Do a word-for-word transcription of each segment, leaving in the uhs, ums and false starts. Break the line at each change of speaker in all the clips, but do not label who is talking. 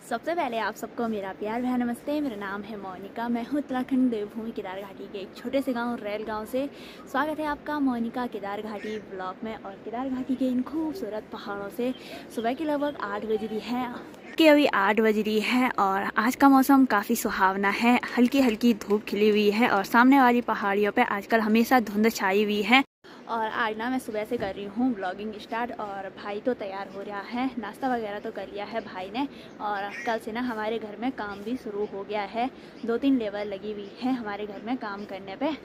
सबसे पहले आप सबको मेरा प्यार भरा नमस्ते। मेरा नाम है मोनिका। मैं हूँ उत्तराखंड देवभूमि केदार घाटी के एक छोटे से गांव रेल गांव से। स्वागत है आपका मोनिका केदार घाटी ब्लॉग में। और केदार घाटी के इन खूबसूरत पहाड़ों से सुबह की लगभग आठ बज रही है कि अभी आठ बज रही है और आज का मौसम काफ़ी सुहावना है। हल्की हल्की धूप खिली हुई है और सामने वाली पहाड़ियों पर आजकल हमेशा धुंध छाई हुई है। और आज ना मैं सुबह से कर रही हूँ ब्लॉगिंग स्टार्ट। और भाई तो तैयार हो रहा है, नाश्ता वगैरह तो कर लिया है भाई ने। और कल से ना हमारे घर में काम भी शुरू हो गया है। दो तीन लेबर लगी हुई है हमारे घर में काम करने पे।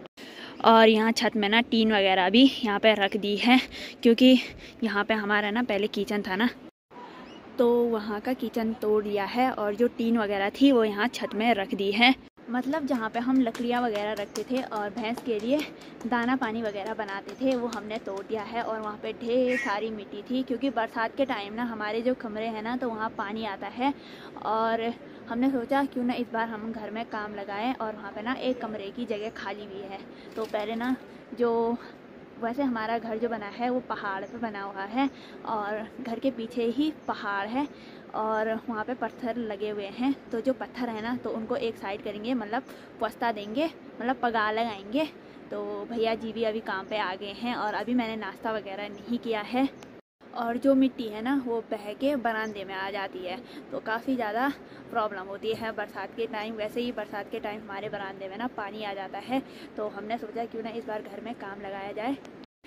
और यहाँ छत में ना टीन वगैरह भी यहाँ पे रख दी है, क्योंकि यहाँ पे हमारा ना पहले किचन था ना, तो वहाँ का किचन तोड़ दिया है और जो टीन वगैरह थी वो यहाँ छत में रख दी है। मतलब जहाँ पे हम लकड़ियाँ वगैरह रखते थे और भैंस के लिए दाना पानी वगैरह बनाते थे वो हमने तोड़ दिया है। और वहाँ पे ढेर सारी मिट्टी थी, क्योंकि बरसात के टाइम ना हमारे जो कमरे हैं ना तो वहाँ पानी आता है। और हमने सोचा क्यों ना इस बार हम घर में काम लगाएं। और वहाँ पे ना एक कमरे की जगह खाली हुई है। तो पहले ना जो वैसे हमारा घर जो बना है वो पहाड़ पे बना हुआ है और घर के पीछे ही पहाड़ है और वहाँ पे पत्थर लगे हुए हैं। तो जो पत्थर है ना तो उनको एक साइड करेंगे, मतलब पस्ता देंगे, मतलब पगार लगाएंगे। तो भैया जी भी अभी काम पे आ गए हैं और अभी मैंने नाश्ता वगैरह नहीं किया है। और जो मिट्टी है ना वो बह के बरामदे में आ जाती है, तो काफ़ी ज़्यादा प्रॉब्लम होती है बरसात के टाइम। वैसे ही बरसात के टाइम हमारे बरामदे में ना पानी आ जाता है। तो हमने सोचा क्यों ना इस बार घर में काम लगाया जाए।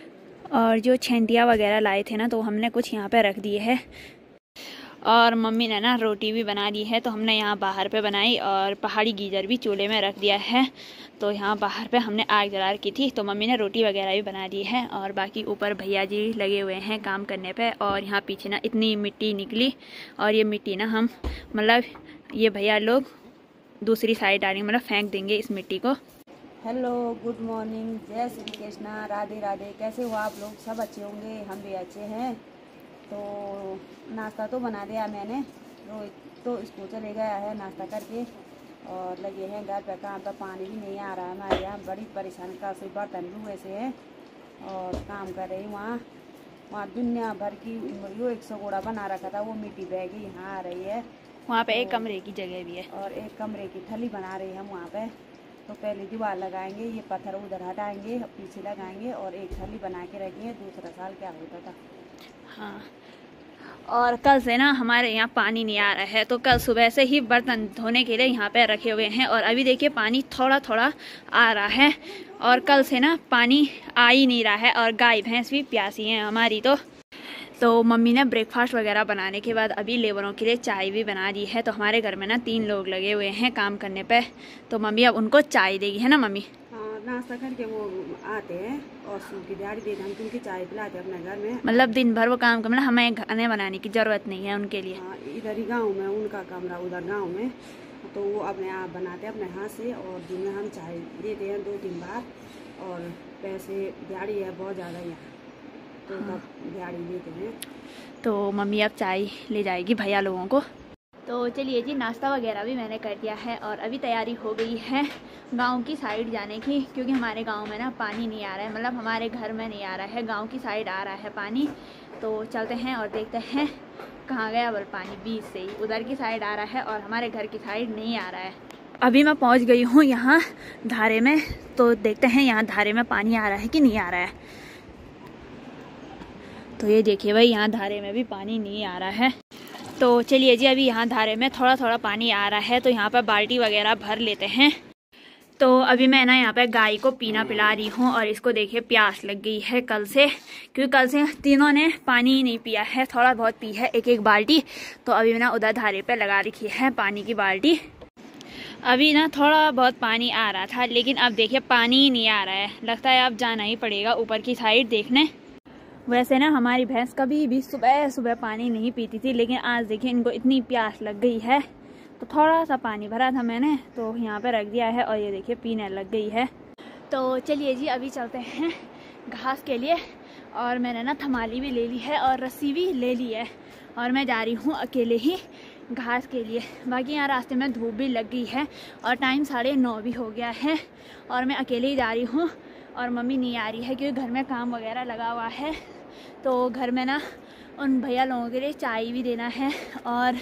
और जो छेंटिया वगैरह लाए थे ना तो हमने कुछ यहाँ पे रख दिए है। और मम्मी ने ना रोटी भी बना दी है, तो हमने यहाँ बाहर पे बनाई। और पहाड़ी गीजर भी चूल्हे में रख दिया है, तो यहाँ बाहर पे हमने आग जला रखी थी। तो मम्मी ने रोटी वगैरह भी बना दी है। और बाकी ऊपर भैया जी लगे हुए हैं काम करने पे। और यहाँ पीछे ना इतनी मिट्टी निकली और ये मिट्टी ना हम मतलब ये भैया लोग दूसरी साइड डालेंगे, मतलब फेंक देंगे इस मिट्टी को।
हेलो, गुड मॉर्निंग, जय श्री कृष्णा, राधे राधे। कैसे हो आप लोग? सब अच्छे होंगे, हम भी अच्छे हैं। तो नाश्ता तो बना दिया मैंने। रोहित तो स्कूल चले गया है नाश्ता करके और लगे हैं घर पे काम पर। पानी भी नहीं आ रहा है हमारे यहाँ, बड़ी परेशानी का से बर्तन भी वैसे हैं और काम कर रही वहाँ वहाँ दुनिया भर की वो एक सौ गोड़ा बना रखा था, वो मिट्टी बह गई यहाँ आ रही है।
वहाँ पे एक कमरे की जगह भी है
और एक कमरे की थली बना रही है हम वहाँ पे। तो पहले दीवार लगाएंगे, ये पत्थर उधर हटाएंगे, पीछे लगाएंगे और एक थली बना के रखेंगे। दूसरा साल क्या होता था।
हाँ, और कल से ना हमारे यहाँ पानी नहीं आ रहा है, तो कल सुबह से ही बर्तन धोने के लिए यहाँ पे रखे हुए हैं। और अभी देखिए पानी थोड़ा थोड़ा आ रहा है और कल से ना पानी आ ही नहीं रहा है। और गाय भैंस भी प्यासी हैं हमारी। तो तो मम्मी ने ब्रेकफास्ट वगैरह बनाने के बाद अभी लेबरों के लिए चाय भी बना दी है। तो हमारे घर में ना तीन लोग लगे हुए हैं काम करने पे, तो मम्मी अब उनको चाय देगी, है ना मम्मी?
हाँ, नाश्ता करके वो आते हैं और सूखी दिहाड़ी देते हैं, हम उनकी चाय पिलाते हैं अपने घर में।
मतलब दिन भर वो काम कर, मतलब हमें खाने बनाने की ज़रूरत नहीं है उनके लिए।
हाँ, इधर ही गाँव में उनका कमरा, उधर गाँव में, तो वो अपने आप बनाते हैं अपने हाथ से। और दिन में हम चाय देते हैं दो तीन बार। और पैसे दिहाड़ी है बहुत ज़्यादा यहाँ, तो तब दिहाड़ी देते हैं।
तो मम्मी अब चाय ले जाएगी भैया लोगों को। तो चलिए जी, नाश्ता वगैरह भी मैंने कर दिया है और अभी तैयारी हो गई है गांव की साइड जाने की, क्योंकि हमारे गांव में ना पानी नहीं आ रहा है। मतलब हमारे घर में नहीं आ रहा है, गांव की साइड आ रहा है पानी। तो चलते हैं और देखते हैं कहाँ गया बल पानी। बीच से ही उधर की साइड आ रहा है और हमारे घर की साइड नहीं आ रहा है। अभी मैं पहुँच गई हूँ यहाँ धारे में, तो देखते हैं यहाँ धारे में पानी आ रहा है कि नहीं आ रहा है। तो ये देखिए भाई, यहाँ धारे में भी पानी नहीं आ रहा है। तो चलिए जी, अभी यहाँ धारे में थोड़ा थोड़ा पानी आ रहा है, तो यहाँ पर बाल्टी वगैरह भर लेते हैं। तो अभी मैं ना यहाँ पे गाय को पीना पिला रही हूँ और इसको देखिए प्यास लग गई है कल से, क्योंकि कल से तीनों ने पानी ही नहीं पिया है। थोड़ा बहुत पी है, एक एक बाल्टी। तो अभी मैं ना उधर धारे पे लगा रखी है पानी की बाल्टी। अभी ना थोड़ा बहुत पानी आ रहा था, लेकिन अब देखिए पानी ही नहीं आ रहा है। लगता है अब जाना ही पड़ेगा ऊपर की साइड देखने। वैसे ना हमारी भैंस कभी भी सुबह सुबह पानी नहीं पीती थी, लेकिन आज देखिए इनको इतनी प्यास लग गई है, तो थोड़ा सा पानी भरा था मैंने तो यहाँ पे रख दिया है और ये देखिए पीने लग गई है। तो चलिए जी, अभी चलते हैं घास के लिए। और मैंने ना थमाली भी ले ली है और रस्सी भी ले ली है और मैं जा रही हूँ अकेले ही घास के लिए। बाकी यहाँ रास्ते में धूप भी लग गई है और टाइम साढ़े नौ भी हो गया है और मैं अकेले ही जा रही हूँ। और मम्मी नहीं आ रही है क्योंकि घर में काम वगैरह लगा हुआ है। तो घर में ना उन भैया लोगों के लिए चाय भी देना है और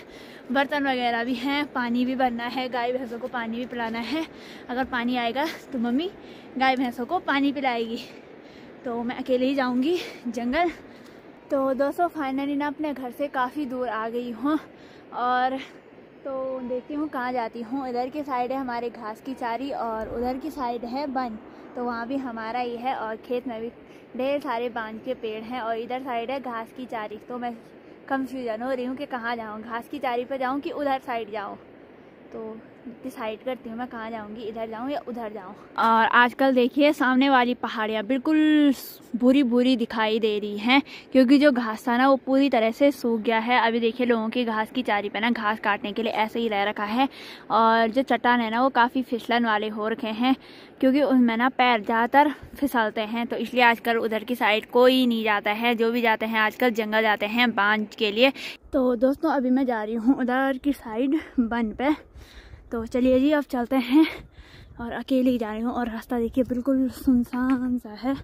बर्तन वगैरह भी हैं, पानी भी भरना है, गाय भैंसों को पानी भी पिलाना है। अगर पानी आएगा तो मम्मी गाय भैंसों को पानी पिलाएगी, तो मैं अकेले ही जाऊंगी जंगल। तो दोस्तों फाइनली ना अपने घर से काफ़ी दूर आ गई हूँ और तो देखती हूँ कहाँ जाती हूँ। इधर की साइड है हमारे घास की चारी और उधर की साइड है वन, तो वहाँ भी हमारा ही है। और खेत में भी ढेर सारे बांज के पेड़ हैं और इधर साइड है घास की चारी। तो मैं कंफ्यूजन हो रही हूँ कि कहाँ जाऊँ, घास की चारी पर जाऊँ कि उधर साइड जाऊँ। तो डिसाइड करती हूँ मैं कहाँ जाऊँगी, इधर जाऊँ या उधर जाऊँ। और आजकल देखिए सामने वाली पहाड़ियाँ बिल्कुल बुरी बुरी दिखाई दे रही हैं, क्योंकि जो घास था ना वो पूरी तरह से सूख गया है। अभी देखिए लोगों की घास की चारी पे ना घास काटने के लिए ऐसे ही रह रखा है। और जो चट्टान है ना वो काफ़ी फिसलन वाले हो रखे हैं, क्योंकि उनमें ना पैर ज़्यादातर फिसलते हैं। तो इसलिए आजकल उधर की साइड कोई नहीं जाता है, जो भी जाते हैं आजकल जंगल जाते हैं बांझ के लिए। तो दोस्तों अभी मैं जा रही हूँ उधर की साइड वन पे। तो चलिए जी अब चलते हैं, और अकेले ही जा रही हूँ और रास्ता देखिए बिल्कुल सुनसान सा है।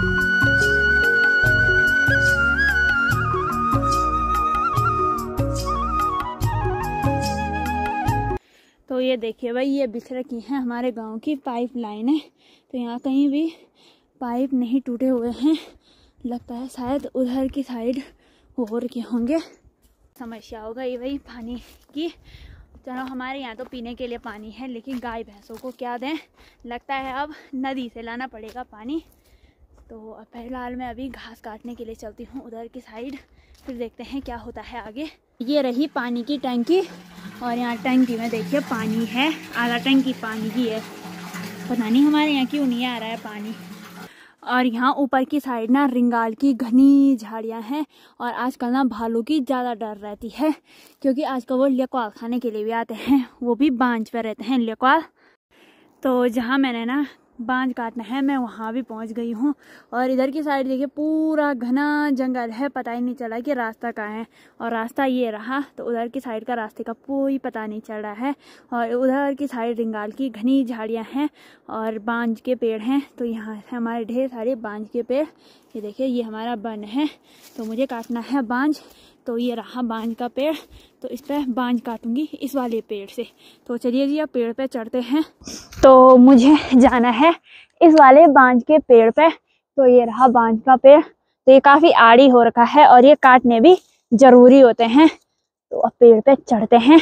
तो ये देखिए भाई ये बिछ रखी हैं हमारे गांव की पाइप लाइनें। तो यहाँ कहीं भी पाइप नहीं टूटे हुए हैं, लगता है शायद उधर की साइड हो रखे होंगे। समस्या होगा ये भाई पानी की। चलो हमारे यहाँ तो पीने के लिए पानी है, लेकिन गाय भैंसों को क्या दें, लगता है अब नदी से लाना पड़ेगा पानी। तो अब फिलहाल मैं अभी घास काटने के लिए चलती हूँ उधर की साइड, फिर देखते हैं क्या होता है आगे। ये रही पानी की टंकी और यहाँ टंकी में देखिए पानी है, आधा टंकी पानी की है। पता नहीं हमारे यहाँ क्यों नहीं आ रहा है पानी। और यहाँ ऊपर की साइड ना रिंगाल की घनी झाड़ियाँ हैं और आजकल ना भालू की ज़्यादा डर रहती है, क्योंकि आजकल वो लेक्वाल खाने के लिए भी आते हैं, वो भी बांझ पे रहते हैं लेक्वाल। तो जहाँ मैंने ना बांझ काटना है मैं वहाँ भी पहुँच गई हूँ। और इधर की साइड देखिए पूरा घना जंगल है, पता ही नहीं चला कि रास्ता कहाँ है। और रास्ता ये रहा, तो उधर की साइड का रास्ते का कोई पता नहीं चल रहा है। और उधर की साइड रिंगाल की घनी झाड़ियाँ हैं और बांझ के पेड़ हैं। तो यहाँ हमारे ढेर सारे बांझ के पेड़, ये देखिए ये हमारा वन है। तो मुझे काटना है बांझ, तो ये रहा बांझ का पेड़, तो इस पर बांझ काटूंगी इस वाले पेड़ से। तो चलिए जी अब पेड़ पे चढ़ते हैं। तो मुझे जाना है इस वाले बांझ के पेड़ पे। तो ये रहा बांझ का पेड़, तो ये काफ़ी आड़ी हो रखा है और ये काटने भी ज़रूरी होते हैं। तो अब पेड़ पे चढ़ते हैं।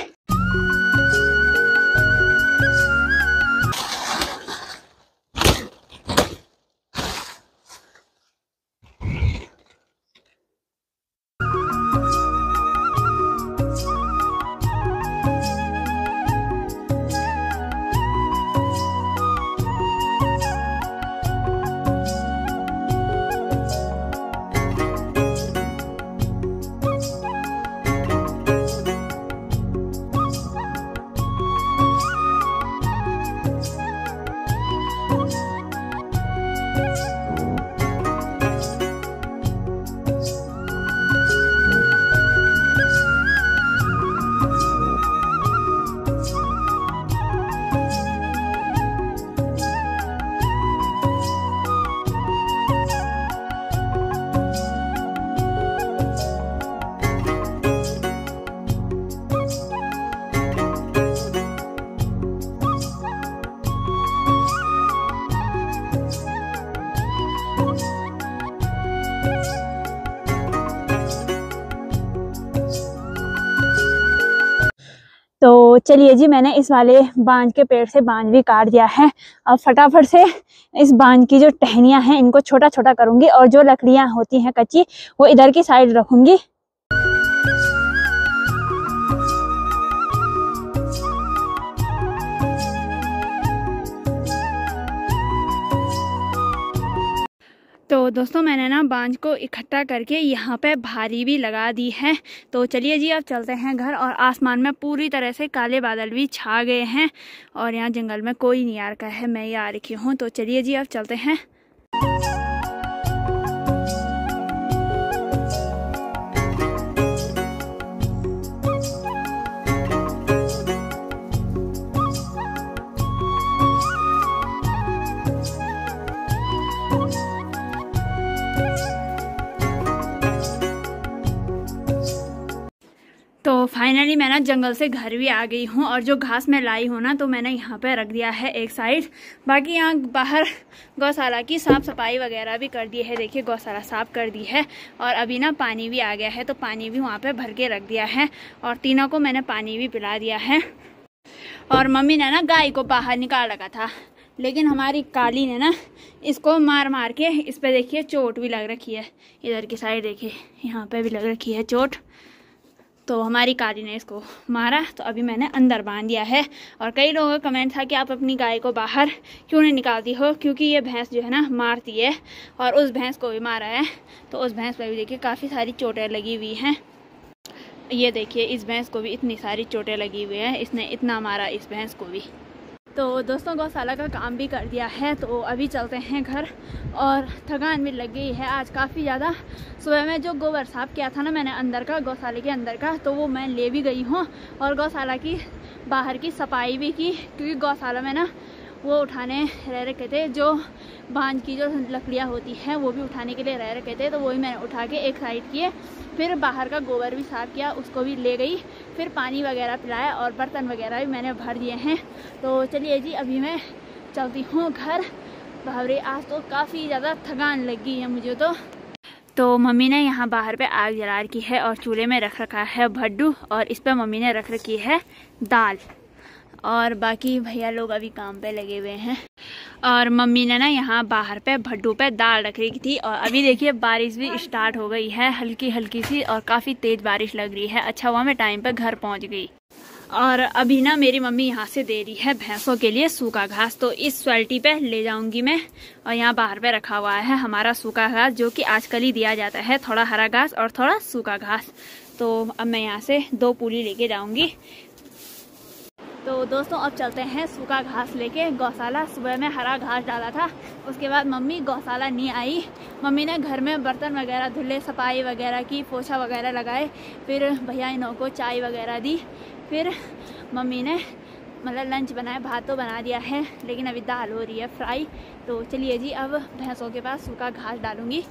तो चलिए जी मैंने इस वाले बांझ के पेड़ से बांझ भी काट दिया है। अब फटाफट से इस बांझ की जो टहनियाँ हैं इनको छोटा छोटा करूँगी और जो लकड़ियाँ होती हैं कच्ची वो इधर की साइड रखूँगी। तो दोस्तों मैंने ना बांझ को इकट्ठा करके यहाँ पे भारी भी लगा दी है। तो चलिए जी अब चलते हैं घर। और आसमान में पूरी तरह से काले बादल भी छा गए हैं और यहाँ जंगल में कोई नहीं आ रखा है, मैं ही आ रखी हूँ। तो चलिए जी अब चलते हैं। तो फाइनली मैं ना जंगल से घर भी आ गई हूँ और जो घास मैं लाई हूँ ना तो मैंने यहाँ पे रख दिया है एक साइड। बाकी यहाँ बाहर गौशाला की साफ़ सफाई वगैरह भी कर दी है। देखिए गौशाला साफ़ कर दी है और अभी ना पानी भी आ गया है तो पानी भी वहाँ पे भर के रख दिया है और तीनों को मैंने पानी भी पिला दिया है। और मम्मी ने ना गाय को बाहर निकाल रखा था, लेकिन हमारी काली ने ना इसको मार मार के इस पे देखिए चोट भी लग रखी है। इधर की साइड देखिए यहाँ पे भी लग रखी है चोट। तो हमारी काली ने इसको मारा तो अभी मैंने अंदर बांध दिया है। और कई लोगों का कमेंट था कि आप अपनी गाय को बाहर क्यों नहीं निकालती हो, क्योंकि ये भैंस जो है ना मारती है और उस भैंस को भी मारा है। तो उस भैंस पर भी देखिए काफ़ी सारी चोटें लगी हुई हैं। ये देखिए इस भैंस को भी इतनी सारी चोटें लगी हुई हैं, इसने इतना मारा इस भैंस को भी। तो दोस्तों गौशाला का काम भी कर दिया है तो अभी चलते हैं घर और थकान भी लग गई है आज काफ़ी ज़्यादा। सुबह में जो गोबर साफ किया था ना मैंने अंदर का, गौशाले के अंदर का, तो वो मैं ले भी गई हूँ और गौशाला की बाहर की सफाई भी की, क्योंकि गौशाला में ना वो उठाने रह रखे थे, जो बांझ की जो लकड़ियाँ होती हैं वो भी उठाने के लिए रह रखे थे। तो वही मैंने उठा के एक साइड किए, फिर बाहर का गोबर भी साफ़ किया, उसको भी ले गई, फिर पानी वगैरह पिलाया और बर्तन वगैरह भी मैंने भर दिए हैं। तो चलिए जी अभी मैं चलती हूँ घर। बाहर आज तो काफ़ी ज़्यादा थकान लग गई है मुझे तो। तो मम्मी ने यहाँ बाहर पे आग जला रखी है और चूल्हे में रख रखा है भड्डू और इस पर मम्मी ने रख रखी है दाल और बाकी भैया लोग अभी काम पे लगे हुए हैं। और मम्मी ने ना यहाँ बाहर पे भड्डू पे दाल रख रखी थी और अभी देखिए बारिश भी स्टार्ट हो गई है हल्की हल्की सी और काफ़ी तेज़ बारिश लग रही है। अच्छा हुआ मैं टाइम पे घर पहुँच गई। और अभी ना मेरी मम्मी यहाँ से दे रही है भैंसों के लिए सूखा घास, तो इस स्वेल्टी पे ले जाऊंगी मैं। और यहाँ बाहर पे रखा हुआ है हमारा सूखा घास, जो कि आजकल ही दिया जाता है, थोड़ा हरा घास और थोड़ा सूखा घास। तो अब मैं यहाँ से दो पूली लेके जाऊंगी। तो दोस्तों अब चलते हैं सूखा घास लेके गौशाला। सुबह में हरा घास डाला था, उसके बाद मम्मी गौशाला नहीं आई। मम्मी ने घर में बर्तन वगैरह धुले, सफाई वगैरह की, पोछा वगैरह लगाए, फिर भैया इनों को चाय वगैरह दी, फिर मम्मी ने मतलब लंच बनाया। भात तो बना दिया है लेकिन अभी दाल हो रही है फ्राई। तो चलिए जी अब भैंसों के पास सूखा घास डालूंगी।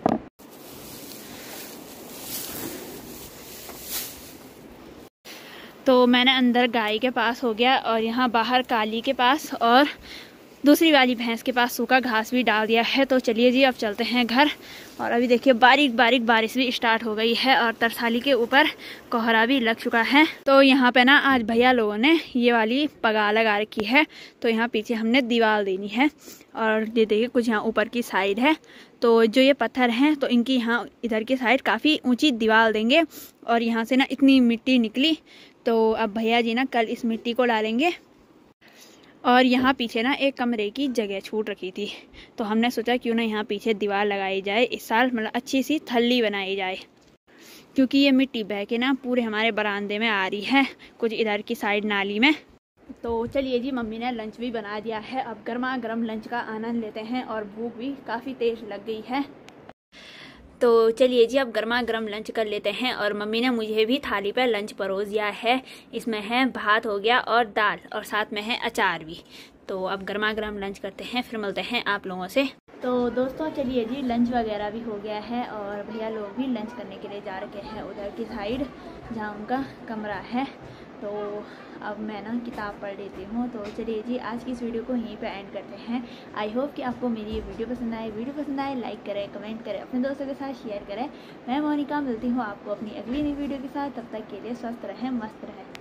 तो मैंने अंदर गाय के पास हो गया और यहाँ बाहर काली के पास और दूसरी वाली भैंस के पास सूखा घास भी डाल दिया है। तो चलिए जी अब चलते हैं घर। और अभी देखिए बारीक बारीक बारिश भी स्टार्ट हो गई है और तरसाली के ऊपर कोहरा भी लग चुका है। तो यहाँ पे ना आज भैया लोगों ने ये वाली पगा लगा रखी है, तो यहाँ पीछे हमने दीवार देनी है। और ये देखिए कुछ यहाँ ऊपर की साइड है, तो जो ये पत्थर हैं तो इनकी यहाँ इधर की साइड काफ़ी ऊंची दीवार देंगे। और यहाँ से ना इतनी मिट्टी निकली, तो अब भैया जी ना कल इस मिट्टी को डालेंगे। और यहाँ पीछे ना एक कमरे की जगह छूट रखी थी, तो हमने सोचा क्यों ना यहाँ पीछे दीवार लगाई जाए इस साल, मतलब अच्छी सी थल्ली बनाई जाए, क्योंकि ये मिट्टी बह के ना पूरे हमारे बरामदे में आ रही है, कुछ इधर की साइड नाली में। तो चलिए जी मम्मी ने लंच भी बना दिया है, अब गर्मा गर्म लंच का आनंद लेते हैं और भूख भी काफ़ी तेज लग गई है। तो चलिए जी अब गर्मा गर्म लंच कर लेते हैं। और मम्मी ने मुझे भी थाली पर लंच परोस दिया है, इसमें है भात हो गया और दाल और साथ में है अचार भी। तो अब गर्मा गर्म लंच करते हैं, फिर मिलते हैं आप लोगों से। तो दोस्तों चलिए जी लंच वगैरह भी हो गया है और भैया लोग भी लंच करने के लिए जा रखे हैं उधर की साइड जहाँ उनका कमरा है। तो अब मैं ना किताब पढ़ लेती हूँ। तो चलिए जी आज की इस वीडियो को यहीं पे एंड करते हैं। आई होप कि आपको मेरी ये वीडियो पसंद आए। वीडियो पसंद आए लाइक करें, कमेंट करें, अपने दोस्तों के साथ शेयर करें। मैं मोनिका मिलती हूँ आपको अपनी अगली नई वीडियो के साथ। तब तक के लिए स्वस्थ रहें, मस्त रहें।